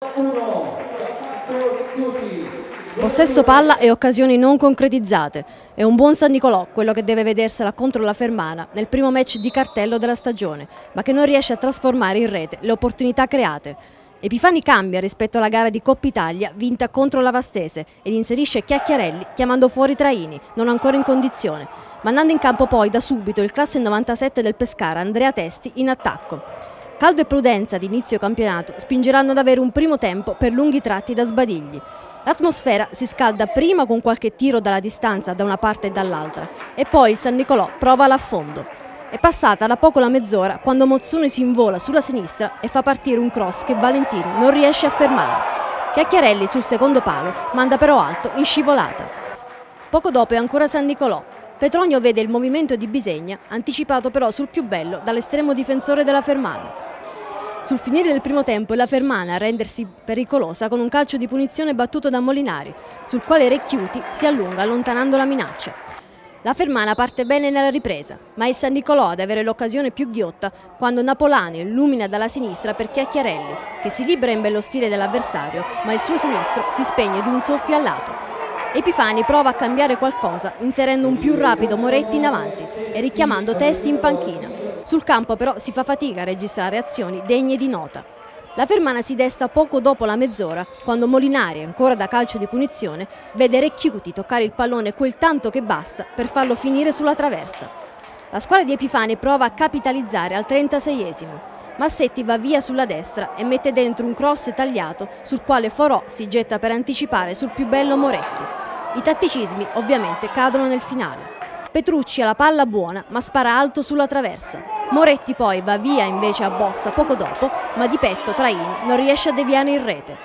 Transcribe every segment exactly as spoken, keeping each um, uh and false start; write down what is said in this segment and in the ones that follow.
Possesso palla e occasioni non concretizzate. È un buon San Nicolò quello che deve vedersela contro la Fermana nel primo match di cartello della stagione, ma che non riesce a trasformare in rete le opportunità create. Epifani cambia rispetto alla gara di Coppa Italia vinta contro la Vastese ed inserisce Chiacchiarelli chiamando fuori Traini, non ancora in condizione, mandando in campo poi da subito il classe novantasette del Pescara Andrea Testi in attacco. Caldo e prudenza di inizio campionato spingeranno ad avere un primo tempo per lunghi tratti da sbadigli. L'atmosfera si scalda prima con qualche tiro dalla distanza da una parte e dall'altra e poi il San Nicolò prova l'affondo. È passata da poco la mezz'ora quando Mozzoni si invola sulla sinistra e fa partire un cross che Valentini non riesce a fermare. Chiacchiarelli sul secondo palo manda però alto in scivolata. Poco dopo è ancora San Nicolò. Petronio vede il movimento di Bisegna, anticipato però sul più bello dall'estremo difensore della Fermana. Sul finire del primo tempo è la Fermana a rendersi pericolosa con un calcio di punizione battuto da Molinari, sul quale Recchiuti si allunga allontanando la minaccia. La Fermana parte bene nella ripresa, ma è il San Nicolò ad avere l'occasione più ghiotta quando Napolani illumina dalla sinistra per Chiacchiarelli, che si libera in bello stile dell'avversario, ma il suo sinistro si spegne di un soffio al lato. Epifani prova a cambiare qualcosa inserendo un più rapido Moretti in avanti e richiamando Testi in panchina. Sul campo però si fa fatica a registrare azioni degne di nota. La Fermana si desta poco dopo la mezz'ora quando Molinari, ancora da calcio di punizione, vede Recchiuti toccare il pallone quel tanto che basta per farlo finire sulla traversa. La squadra di Epifani prova a capitalizzare al trentaseiesimo. Massetti va via sulla destra e mette dentro un cross tagliato sul quale Forò si getta per anticipare sul più bello Moretti. I tatticismi ovviamente cadono nel finale. Petrucci ha la palla buona ma spara alto sulla traversa. Moretti poi va via invece a bossa poco dopo, ma di petto Traini non riesce a deviare in rete.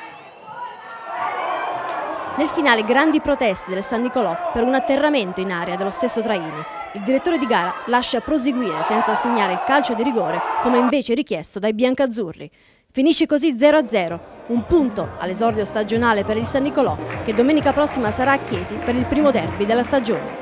Nel finale grandi proteste del San Nicolò per un atterramento in area dello stesso Traini. Il direttore di gara lascia proseguire senza assegnare il calcio di rigore come invece richiesto dai biancazzurri. Finisce così zero a zero, un punto all'esordio stagionale per il San Nicolò che domenica prossima sarà a Chieti per il primo derby della stagione.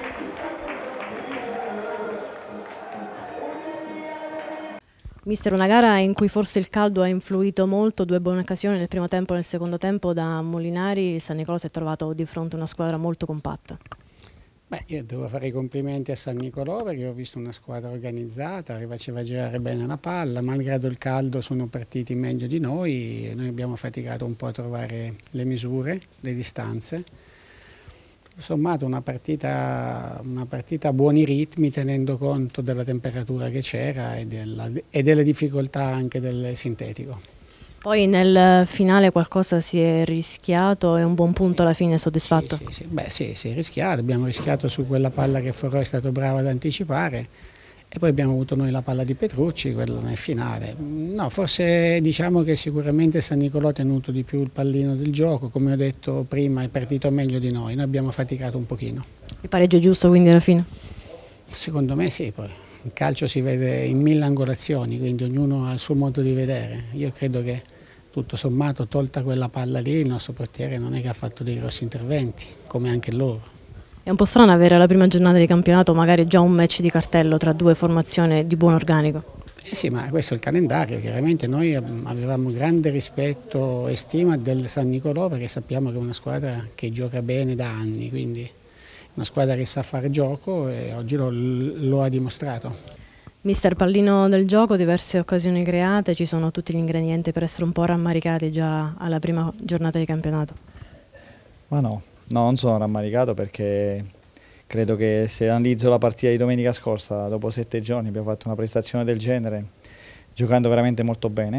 Mister, una gara in cui forse il caldo ha influito molto, due buone occasioni nel primo tempo e nel secondo tempo da Molinari, il San Nicolò si è trovato di fronte a una squadra molto compatta. Beh, io devo fare i complimenti a San Nicolò perché ho visto una squadra organizzata che faceva girare bene la palla, malgrado il caldo sono partiti meglio di noi, noi abbiamo faticato un po' a trovare le misure, le distanze. Sommato una partita, una partita a buoni ritmi tenendo conto della temperatura che c'era e, e delle difficoltà anche del sintetico. Poi nel finale qualcosa si è rischiato e un buon punto alla fine soddisfatto? Sì, sì, sì. Beh sì, si è rischiato, abbiamo rischiato su quella palla che Forò è stato bravo ad anticipare e poi abbiamo avuto noi la palla di Petrucci, quella nel finale. No, forse diciamo che sicuramente San Nicolò ha tenuto di più il pallino del gioco, come ho detto prima è partito meglio di noi, noi abbiamo faticato un pochino. Il pareggio è giusto quindi alla fine? Secondo me sì, poi il calcio si vede in mille angolazioni, quindi ognuno ha il suo modo di vedere. Io credo che tutto sommato, tolta quella palla lì, il nostro portiere non è che ha fatto dei grossi interventi, come anche loro. È un po' strano avere alla prima giornata di campionato magari già un match di cartello tra due formazioni di buon organico. Eh sì, ma questo è il calendario, chiaramente noi avevamo grande rispetto e stima del San Nicolò perché sappiamo che è una squadra che gioca bene da anni, quindi una squadra che sa fare gioco e oggi lo, lo ha dimostrato. Mister, pallino del gioco, diverse occasioni create, ci sono tutti gli ingredienti per essere un po' rammaricati già alla prima giornata di campionato? Ma no, no, non sono rammaricato perché credo che se analizzo la partita di domenica scorsa, dopo sette giorni abbiamo fatto una prestazione del genere, giocando veramente molto bene.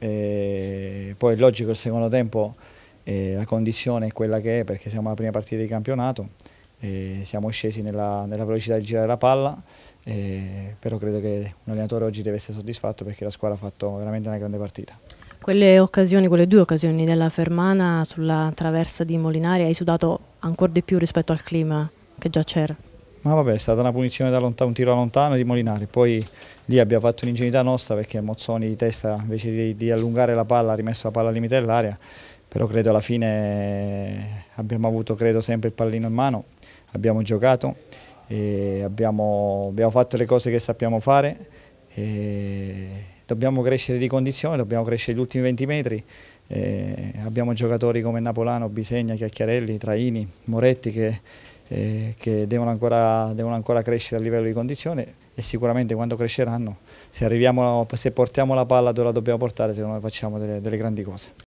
E poi è logico il secondo tempo eh, la condizione è quella che è perché siamo alla prima partita di campionato, e siamo scesi nella, nella velocità di girare la palla. Eh, però credo che un allenatore oggi deve essere soddisfatto perché la squadra ha fatto veramente una grande partita. Quelle occasioni, quelle due occasioni della Fermana sulla traversa di Molinari hai sudato ancora di più rispetto al clima che già c'era? Ma vabbè, è stata una punizione da lontano, un tiro da lontano di Molinari, poi lì abbiamo fatto un'ingenuità nostra perché Mozzoni di testa invece di, di allungare la palla ha rimesso la palla al limite dell'area, però credo alla fine abbiamo avuto credo sempre il pallino in mano, abbiamo giocato. E abbiamo, abbiamo fatto le cose che sappiamo fare, e dobbiamo crescere di condizione, dobbiamo crescere gli ultimi venti metri Eh, abbiamo giocatori come Napolano, Bisegna, Chiacchiarelli, Traini, Moretti che, eh, che devono, ancora, devono ancora crescere a livello di condizione e sicuramente quando cresceranno, se, arriviamo, se portiamo la palla dove la dobbiamo portare, secondo me facciamo delle, delle grandi cose.